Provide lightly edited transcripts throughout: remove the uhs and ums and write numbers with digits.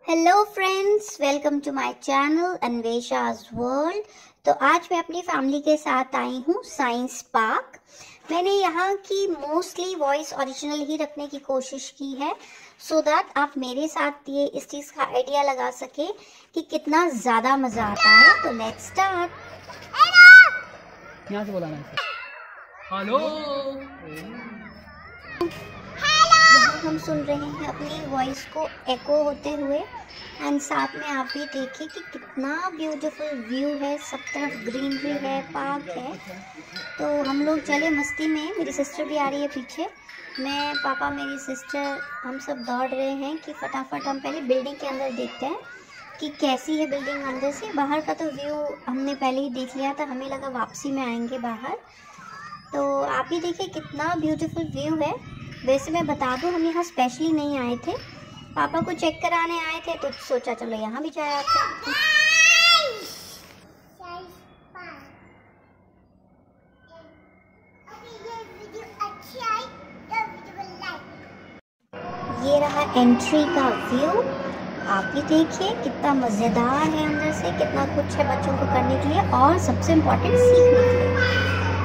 Hello friends, welcome to my channel Anvesha's world. तो आज मैं अपनी फैमिली के साथ आई हूँ साइंस पार्क। मैंने यहाँ की मोस्टली वॉइस ओरिजिनल ही रखने की कोशिश की है सो दैट आप मेरे साथ ये इस चीज़ का आइडिया लगा सके कि कितना ज़्यादा मज़ा आता है। तो लेट्स स्टार्ट। यहाँ से बोलाना है। हेलो। यहाँ हम सुन रहे हैं अपनी वॉइस को एको होते हुए एंड साथ में आप भी देखिए कि कितना ब्यूटीफुल व्यू है। सब तरफ ग्रीनरी है, पार्क है। तो हम लोग चले मस्ती में। मेरी सिस्टर भी आ रही है पीछे। मैं, पापा, मेरी सिस्टर, हम सब दौड़ रहे हैं कि फटाफट हम पहले बिल्डिंग के अंदर देखते हैं कि कैसी है बिल्डिंग अंदर से। बाहर का तो व्यू हमने पहले ही देख लिया था, हमें लगा वापसी में आएंगे बाहर। तो आप ही देखिए कितना ब्यूटीफुल व्यू है। वैसे मैं बता दूं, हम यहाँ स्पेशली नहीं आए थे, पापा को चेक कराने आए थे, तो सोचा चलो यहाँ भी जाए आते हैं। ये रहा एंट्री का व्यू। आप भी देखिए कितना मज़ेदार है अंदर से, कितना कुछ है बच्चों को करने के लिए और सबसे इम्पोर्टेंट सीखने के लिए।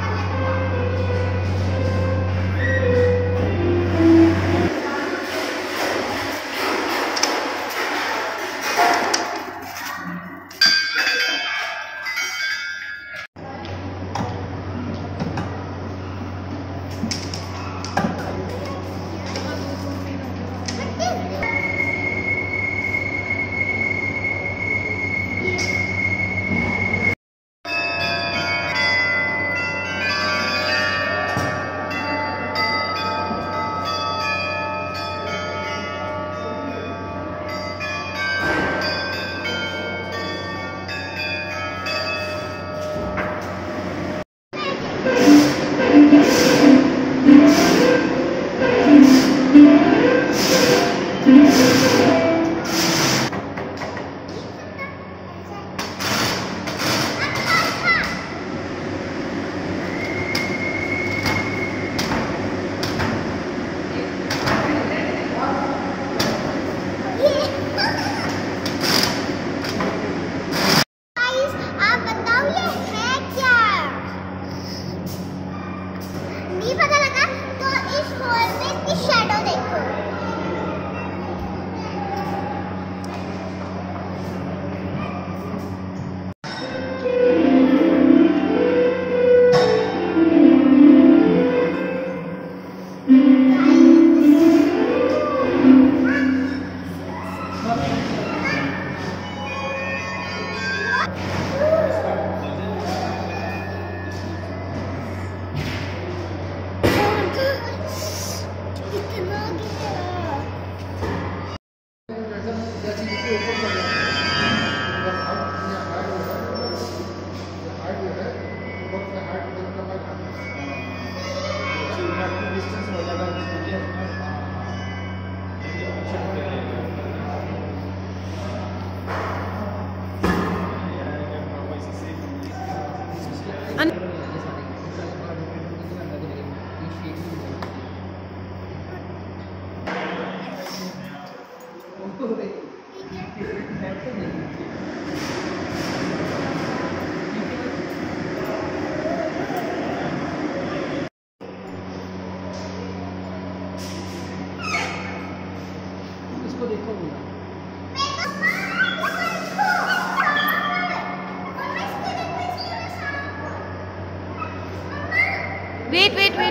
Wait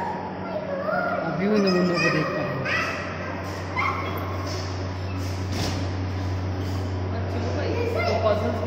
view in the window को देख पा रहे हैं। चलो भाई, तो पजल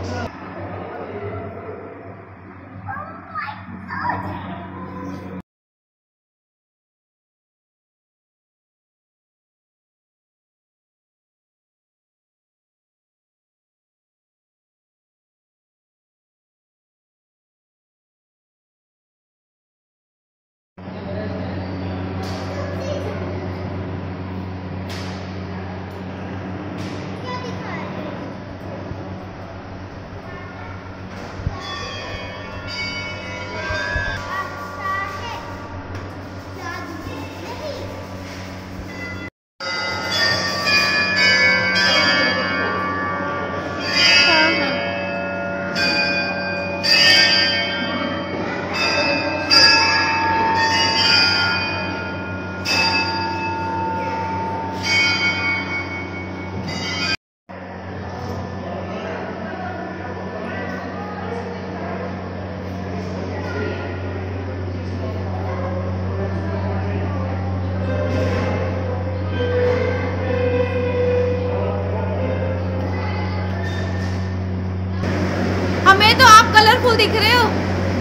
कलरफुल दिख रहे हो।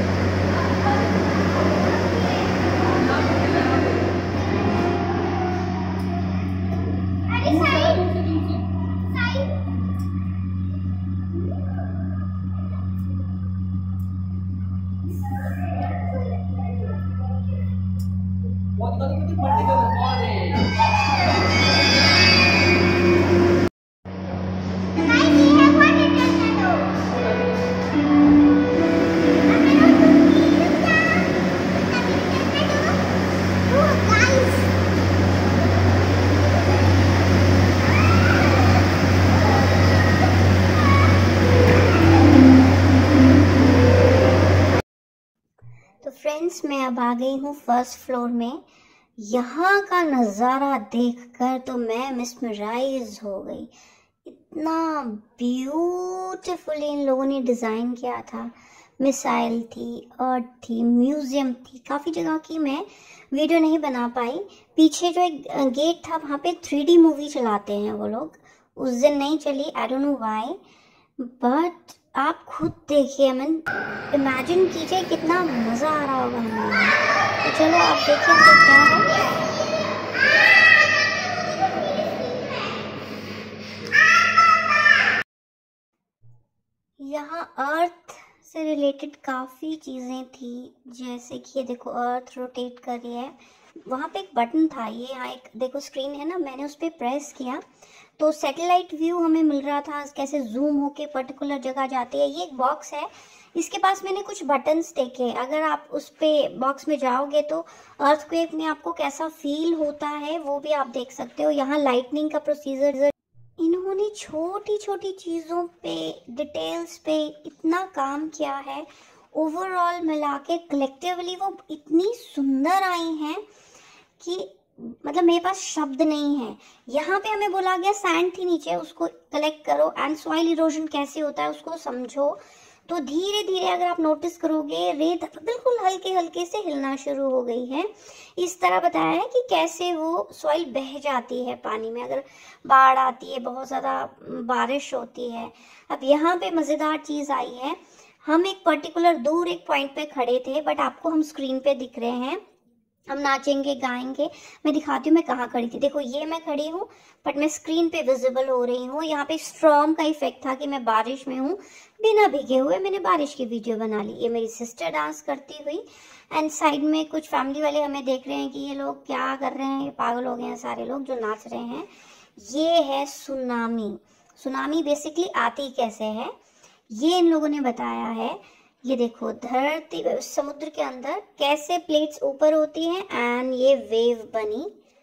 तो फ्रेंड्स, मैं अब आ गई हूँ फर्स्ट फ्लोर में। यहाँ का नज़ारा देखकर तो मैं मिसमराइज हो गई। इतना ब्यूटीफुली इन लोगों ने डिज़ाइन किया था। मिसाइल थी, अर्थ थी, म्यूजियम थी, काफ़ी जगह की मैं वीडियो नहीं बना पाई। पीछे जो एक गेट था वहाँ पे 3D मूवी चलाते हैं वो लोग, उस दिन नहीं चली, I don't know why, but आप खुद देखिए, इमेजिन कीजिए कितना मज़ा आ रहा होगा हमें। तो चलो आप देखिए अंदर क्या है। यहाँ अर्थ से रिलेटेड काफ़ी चीज़ें थी, जैसे कि ये देखो अर्थ रोटेट कर रही है। वहाँ पे एक बटन था, ये यहाँ एक देखो स्क्रीन है ना, मैंने उस पर प्रेस किया तो सैटेलाइट व्यू हमें मिल रहा था, कैसे जूम होके पर्टिकुलर जगह जाती है। ये एक बॉक्स है, इसके पास मैंने कुछ बटन्स देखे, अगर आप उस पे बॉक्स में जाओगे तो अर्थक्वेक में आपको कैसा फील होता है वो भी आप देख सकते हो। यहाँ लाइटनिंग का प्रोसीजर, इन्होंने छोटी छोटी चीज़ों पे, डिटेल्स पे इतना काम किया है। ओवरऑल मिला के कलेक्टिवली वो इतनी सुंदर आई हैं कि मतलब मेरे पास शब्द नहीं है। यहाँ पे हमें बोला गया सैंड थी नीचे, उसको कलेक्ट करो एंड सॉइल इरोजन कैसे होता है उसको समझो। तो धीरे धीरे अगर आप नोटिस करोगे रेत बिल्कुल हल्के हल्के से हिलना शुरू हो गई है। इस तरह बताया है कि कैसे वो सॉइल बह जाती है पानी में, अगर बाढ़ आती है, बहुत ज़्यादा बारिश होती है। अब यहाँ पे मज़ेदार चीज़ आई है, हम एक पर्टिकुलर दूर एक पॉइंट पे खड़े थे, बट आपको हम स्क्रीन पे दिख रहे हैं। हम नाचेंगे गाएंगे, मैं दिखाती हूँ मैं कहाँ खड़ी थी। देखो ये मैं खड़ी हूँ बट मैं स्क्रीन पे विजिबल हो रही हूँ। यहाँ पे स्ट्रॉम का इफेक्ट था कि मैं बारिश में हूँ, बिना भीगे हुए मैंने बारिश की वीडियो बना ली। ये मेरी सिस्टर डांस करती हुई, एंड साइड में कुछ फैमिली वाले हमें देख रहे हैं कि ये लोग क्या कर रहे हैं, ये पागल हो गए हैं सारे लोग जो नाच रहे हैं। ये है सुनामी। सुनामी बेसिकली आती कैसे है ये इन लोगों ने बताया है। ये देखो धरती समुद्र के अंदर कैसे प्लेट्स ऊपर होती हैं एंड ये वेव बनी,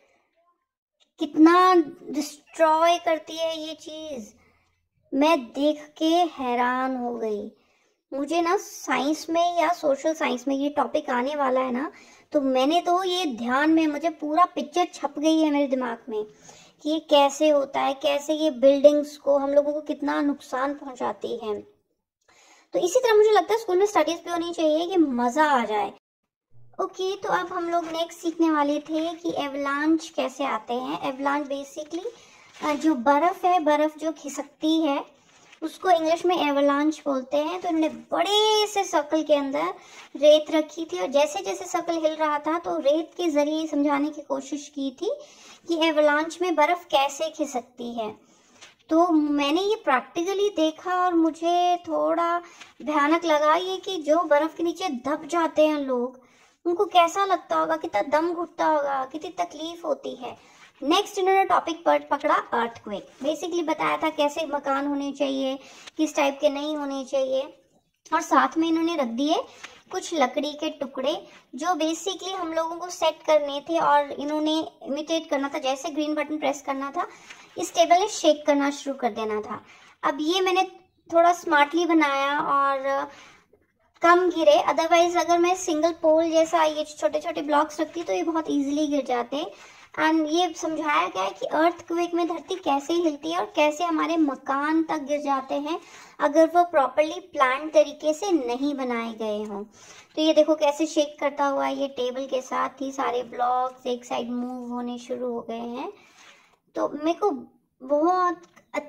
कितना डिस्ट्रॉय करती है ये चीज। मैं देख के हैरान हो गई। मुझे ना साइंस में या सोशल साइंस में ये टॉपिक आने वाला है ना, तो मैंने तो ये ध्यान में, मुझे पूरा पिक्चर छप गई है मेरे दिमाग में कि ये कैसे होता है, कैसे ये बिल्डिंग्स को हम लोगों को कितना नुकसान पहुंचाती है। तो इसी तरह मुझे लगता है स्कूल में स्टडीज भी होनी चाहिए कि मज़ा आ जाए। ओके, तो अब हम लोग नेक्स्ट सीखने वाले थे कि एवलांच कैसे आते हैं। एवलांच बेसिकली जो बर्फ़ है, बर्फ़ जो खिसकती है उसको इंग्लिश में एवलांच बोलते हैं। तो इन्होंने बड़े से सर्कल के अंदर रेत रखी थी और जैसे जैसे सर्कल हिल रहा था तो रेत के ज़रिए समझाने की कोशिश की थी कि एवलांच में बर्फ़ कैसे खिसकती है। तो मैंने ये प्रैक्टिकली देखा और मुझे थोड़ा भयानक लगा ये कि जो बर्फ़ के नीचे दब जाते हैं लोग, उनको कैसा लगता होगा, कितना दम घुटता होगा, कितनी तकलीफ होती है। नेक्स्ट इन्होंने टॉपिक पकड़ा अर्थक्वेक। बेसिकली बताया था कैसे मकान होने चाहिए, किस टाइप के नहीं होने चाहिए, और साथ में इन्होंने रख दिए कुछ लकड़ी के टुकड़े जो बेसिकली हम लोगों को सेट करने थे और इन्होंने इमिटेट करना था। जैसे ग्रीन बटन प्रेस करना था, इस टेबल ने शेक करना शुरू कर देना था। अब ये मैंने थोड़ा स्मार्टली बनाया और कम गिरे, अदरवाइज अगर मैं सिंगल पोल जैसा ये छोटे छोटे ब्लॉक्स रखती तो ये बहुत इजीली गिर जाते। एंड ये समझाया गया है कि अर्थक्वेक में धरती कैसे हिलती है और कैसे हमारे मकान तक गिर जाते हैं अगर वो प्रॉपरली प्लान तरीके से नहीं बनाए गए हों। तो ये देखो कैसे शेक करता हुआ ये टेबल के साथ ही सारे ब्लॉक्स एक साइड मूव होने शुरू हो गए हैं। तो मेरे को बहुत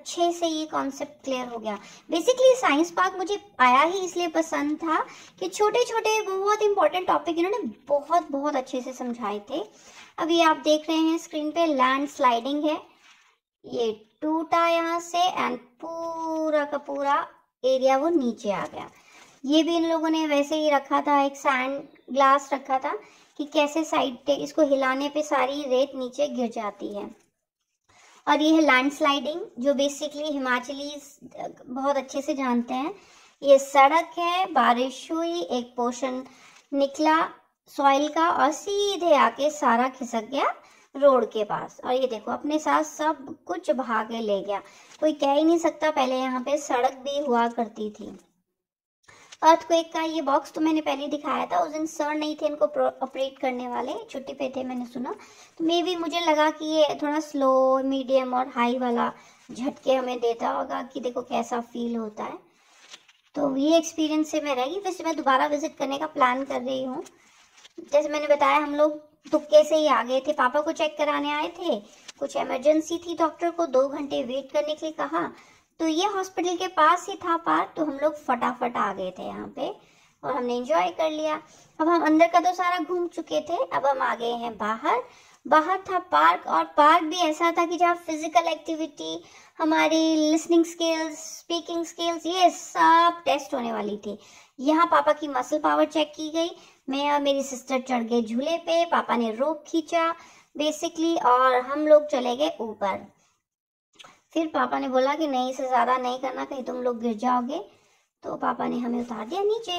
अच्छे से ये कॉन्सेप्ट क्लियर हो गया। बेसिकली साइंस पार्क मुझे आया ही इसलिए पसंद था कि छोटे छोटे बहुत इंपॉर्टेंट टॉपिक इन्होंने बहुत बहुत अच्छे से समझाए थे। अभी आप देख रहे हैं स्क्रीन पे लैंड स्लाइडिंग है, ये टूटा यहाँ से एंड पूरा का पूरा एरिया वो नीचे आ गया। ये भी इन लोगों ने वैसे ही रखा था, एक सैंड ग्लास रखा था कि कैसे साइड पे इसको हिलाने पे सारी रेत नीचे गिर जाती है। और ये है लैंड स्लाइडिंग, जो बेसिकली हिमाचली बहुत अच्छे से जानते हैं। ये सड़क है, बारिश हुई, एक पोर्शन निकला सॉइल का और सीधे आके सारा खिसक गया रोड के पास। और ये देखो अपने साथ सब कुछ बहा के ले गया। कोई कह ही नहीं सकता पहले यहाँ पे सड़क भी हुआ करती थी। अर्थक्वेक का ये बॉक्स तो मैंने पहले दिखाया था, उस दिन सर नहीं थे इनको ऑपरेट करने वाले, छुट्टी पे थे मैंने सुना, तो मे भी मुझे लगा कि ये थोड़ा स्लो, मीडियम और हाई वाला झटके हमें देता होगा कि देखो कैसा फील होता है। तो ये एक्सपीरियंस से मैं रहेगी, वैसे मैं दोबारा विजिट करने का प्लान कर रही हूँ। जैसे मैंने बताया हम लोग तुक्के से ही आ गए थे, पापा को चेक कराने आए थे, कुछ इमरजेंसी थी, डॉक्टर को 2 घंटे वेट करने के लिए कहा, तो ये हॉस्पिटल के पास ही था पार्क, तो हम लोग फटाफट आ गए थे यहाँ पे और हमने एंजॉय कर लिया। अब हम अंदर का तो सारा घूम चुके थे, अब हम आ गए हैं बाहर। बाहर था पार्क, और पार्क भी ऐसा था कि जहाँ फिजिकल एक्टिविटी, हमारी लिसनिंग स्किल्स, स्पीकिंग स्किल्स, ये सब टेस्ट होने वाली थी। यहाँ पापा की मसल पावर चेक की गई, मैं और मेरी सिस्टर चढ़ गए झूले पे, पापा ने रोप खींचा बेसिकली और हम लोग चले गए ऊपर। फिर पापा ने बोला कि नहीं, इससे ज़्यादा नहीं करना, कहीं तुम लोग गिर जाओगे, तो पापा ने हमें उतार दिया नीचे।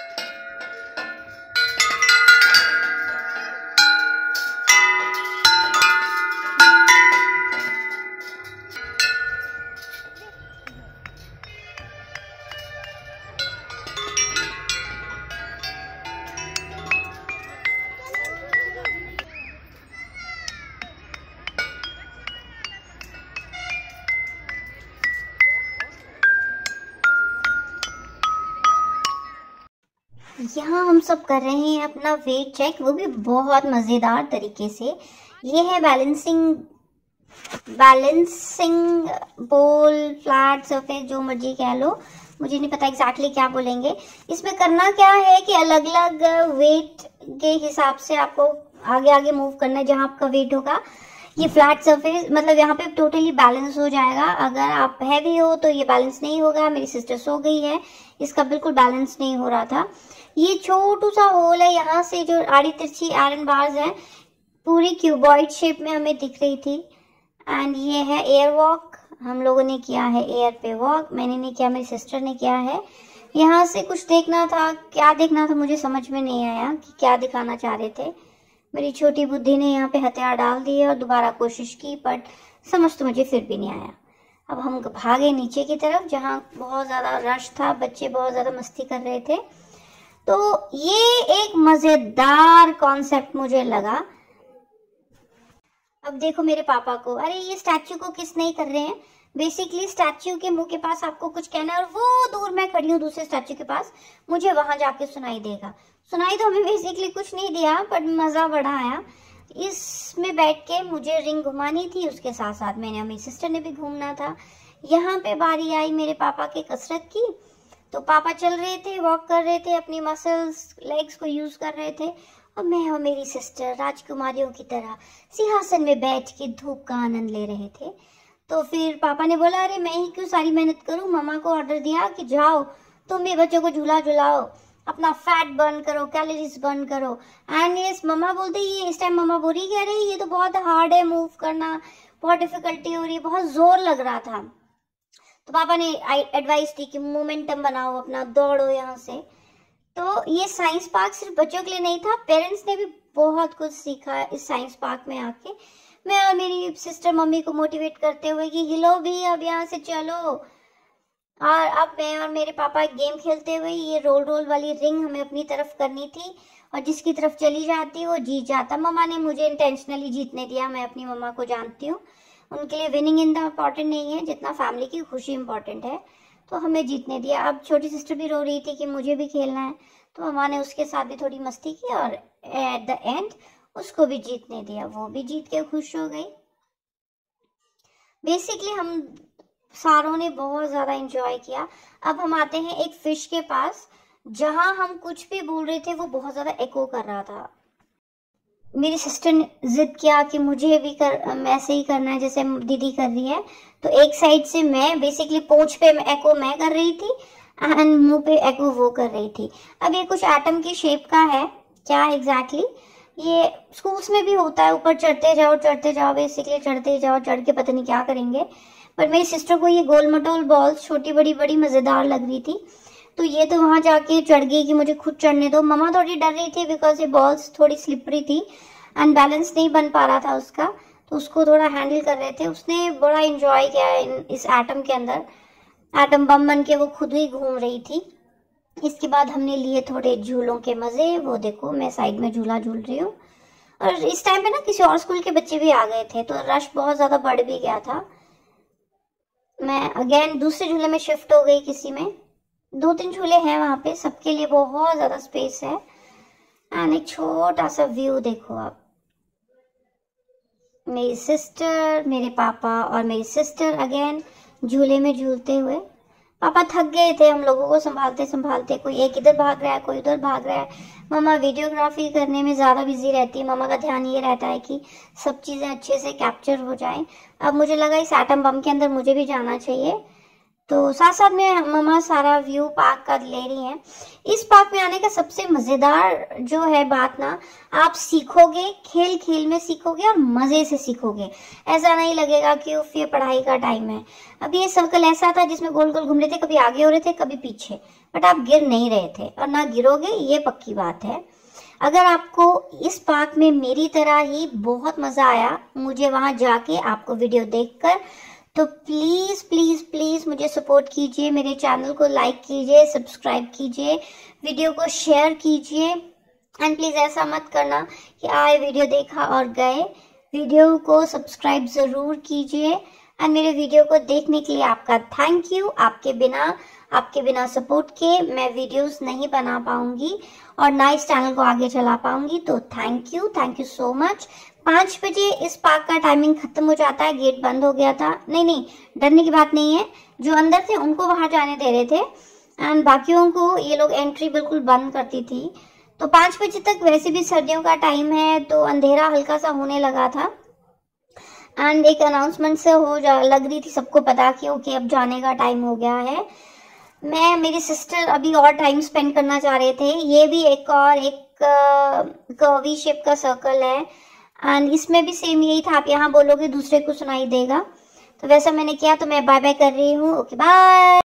यहाँ हम सब कर रहे हैं अपना वेट चेक, वो भी बहुत मज़ेदार तरीके से। ये है बैलेंसिंग बोल, फ्लैट सरफेस, जो मर्जी कह लो, मुझे नहीं पता एग्जैक्टली क्या बोलेंगे। इसमें करना क्या है कि अलग अलग वेट के हिसाब से आपको आगे आगे मूव करना है जहाँ आपका वेट होगा। ये फ्लैट सरफेस मतलब यहाँ पे टोटली बैलेंस हो जाएगा। अगर आप हैवी हो तो ये बैलेंस नहीं होगा। मेरी सिस्टर सो गई है, इसका बिल्कुल बैलेंस नहीं हो रहा था। ये छोटू सा होल है, यहाँ से जो आड़ी तिरछी आयरन बार्स हैं पूरी क्यूबॉइड शेप में हमें दिख रही थी। एंड ये है एयर वॉक, हम लोगों ने किया है एयर पे वॉक, मैंने नहीं किया, मेरी सिस्टर ने किया है। यहाँ से कुछ देखना था, क्या देखना था मुझे समझ में नहीं आया कि क्या दिखाना चाह रहे थे। मेरी छोटी बुद्धि ने यहाँ पे हथियार डाल दिए और दोबारा कोशिश की, बट समझ तो मुझे फिर भी नहीं आया। अब हम भागे नीचे की तरफ जहाँ बहुत ज़्यादा रश था, बच्चे बहुत ज़्यादा मस्ती कर रहे थे। तो ये एक मज़ेदार कॉन्सेप्ट मुझे लगा। अब देखो मेरे पापा को, अरे ये स्टैच्यू को किस नहीं कर रहे हैं। बेसिकली स्टैच्यू के मुंह के पास आपको कुछ कहना है और वो दूर मैं खड़ी हूँ दूसरे स्टैच्यू के पास, मुझे वहां जाके सुनाई देगा। सुनाई तो हमें बेसिकली कुछ नहीं दिया, पर मज़ा बड़ा आया। इसमें बैठ के मुझे रिंग घुमानी थी, उसके साथ साथ मैंने और मेरी सिस्टर ने भी घूमना था। यहाँ पे बारी आई मेरे पापा की कसरत की, तो पापा चल रहे थे, वॉक कर रहे थे, अपनी मसल्स लेग्स को यूज़ कर रहे थे, और मैं और मेरी सिस्टर राजकुमारियों की तरह सिंहासन में बैठ के धूप का आनंद ले रहे थे। तो फिर पापा ने बोला अरे मैं ही क्यों सारी मेहनत करूं। मम्मा को ऑर्डर दिया कि जाओ तुम भी बच्चों को झूला झुलाओ, अपना फैट बर्न करो, कैलोरीज बर्न करो। एंड ये मम्मा बोलते ये इस टाइम मम्मा बोली कह रही ये तो बहुत हार्ड है, मूव करना बहुत डिफिकल्टी हो रही है, बहुत जोर लग रहा था। तो पापा ने एडवाइस दी कि मोमेंटम बनाओ, अपना दौड़ो यहाँ से। तो ये साइंस पार्क सिर्फ बच्चों के लिए नहीं था, पेरेंट्स ने भी बहुत कुछ सीखा इस साइंस पार्क में आके। मैं और मेरी सिस्टर मम्मी को मोटिवेट करते हुए कि हिलो भी, अब यहाँ से चलो। और अब मैं और मेरे पापा गेम खेलते हुए, ये रोल रोल वाली रिंग हमें अपनी तरफ करनी थी और जिसकी तरफ चली जाती वो जीत जाता। मम्मा ने मुझे इंटेंशनली जीतने दिया, मैं अपनी मम्मा को जानती हूँ, उनके लिए विनिंग इम्पॉर्टेंट नहीं है जितना फैमिली की खुशी इम्पॉर्टेंट है। तो हमें जीतने दिया। अब छोटी सिस्टर भी रो रही थी कि मुझे भी खेलना है, तो मम्मा ने उसके साथ भी थोड़ी मस्ती की और एट द एंड उसको भी जीतने दिया, वो भी जीत के खुश हो गई। बेसिकली हम सारों ने बहुत ज़्यादा एंजॉय किया। अब हम आते हैं एक फिश के पास, जहां हम कुछ भी बोल रहे थे वो बहुत ज़्यादा एको कर रहा था। मेरी सिस्टर ने जिद किया कि मुझे भी ऐसे ही करना है जैसे दीदी कर रही है। तो एक साइड से मैं बेसिकली पोंछ पे एको मैं कर रही थी एंड मुंह पे एको वो कर रही थी। अब ये कुछ एटम की शेप का है, क्या एग्जैक्टली ये स्कूल्स में भी होता है, ऊपर चढ़ते जाओ बेसिकली चढ़ते जाओ, चढ़ के पता नहीं क्या करेंगे। पर मेरी सिस्टर को ये गोल मटोल बॉल्स छोटी बड़ी बड़ी मज़ेदार लग रही थी, तो ये तो वहां जाके चढ़ गई कि मुझे खुद चढ़ने दो। मम्मा थोड़ी डर रही थी बिकॉज ये बॉल्स थोड़ी स्लिपरी थी एंड बैलेंस नहीं बन पा रहा था उसका, तो उसको थोड़ा हैंडल कर रहे थे। उसने बड़ा एंजॉय किया इस एटम के अंदर, एटम बम बन के वो खुद ही घूम रही थी। इसके बाद हमने लिए थोड़े झूलों के मजे, वो देखो मैं साइड में झूला झूल रही हूँ। और इस टाइम पे ना किसी और स्कूल के बच्चे भी आ गए थे, तो रश बहुत ज्यादा बढ़ भी गया था। मैं अगेन दूसरे झूले में शिफ्ट हो गई, किसी में 2-3 झूले हैं वहां पे, सबके लिए बहुत ज्यादा स्पेस है। एंड एक छोटा सा व्यू देखो आप, मेरी सिस्टर, मेरे पापा और मेरी सिस्टर अगेन झूले में झूलते हुए। पापा थक गए थे हम लोगों को संभालते संभालते, कोई एक इधर भाग रहा है कोई उधर भाग रहा है। मम्मा वीडियोग्राफी करने में ज़्यादा बिजी रहती है, मम्मा का ध्यान ये रहता है कि सब चीज़ें अच्छे से कैप्चर हो जाएं। अब मुझे लगा इस एटम बम के अंदर मुझे भी जाना चाहिए, तो साथ साथ में मम्मा सारा व्यू पार्क का ले रही हैं। इस पार्क में आने का सबसे मज़ेदार जो है बात ना, आप सीखोगे, खेल खेल में सीखोगे और मज़े से सीखोगे। ऐसा नहीं लगेगा कि उफ ये पढ़ाई का टाइम है। अब ये सर्कल ऐसा था जिसमें गोल गोल घूम रहे थे, कभी आगे हो रहे थे कभी पीछे, बट आप गिर नहीं रहे थे और ना गिरोगे, ये पक्की बात है। अगर आपको इस पार्क में मेरी तरह ही बहुत मज़ा आया, मुझे वहाँ जाके आपको वीडियो देखकर, तो प्लीज़ प्लीज़ प्लीज़ मुझे सपोर्ट कीजिए, मेरे चैनल को लाइक कीजिए, सब्सक्राइब कीजिए, वीडियो को शेयर कीजिए। एंड प्लीज़ ऐसा मत करना कि आए वीडियो देखा और गए, वीडियो को सब्सक्राइब ज़रूर कीजिए। एंड मेरे वीडियो को देखने के लिए आपका थैंक यू। आपके बिना सपोर्ट के मैं वीडियोस नहीं बना पाऊंगी और ना इस चैनल को आगे चला पाऊंगी, तो थैंक यू सो मच। 5 बजे इस पार्क का टाइमिंग खत्म हो जाता है, गेट बंद हो गया था। नहीं, डरने की बात नहीं है, जो अंदर थे उनको बाहर जाने दे रहे थे एंड बाकियों को ये लोग एंट्री बिल्कुल बंद करती थी। तो 5 बजे तक वैसे भी सर्दियों का टाइम है, तो अंधेरा हल्का सा होने लगा था एंड एक अनाउंसमेंट से लग रही थी सबको पता कि ओके अब जाने का टाइम हो गया है। मैं मेरी सिस्टर अभी और टाइम स्पेंड करना चाह रहे थे। ये भी एक कर्वी शेप का सर्कल है एंड इसमें भी सेम यही था, आप यहाँ बोलोगे दूसरे को सुनाई देगा, तो वैसा मैंने किया। तो मैं बाय बाय कर रही हूँ, ओके बाय।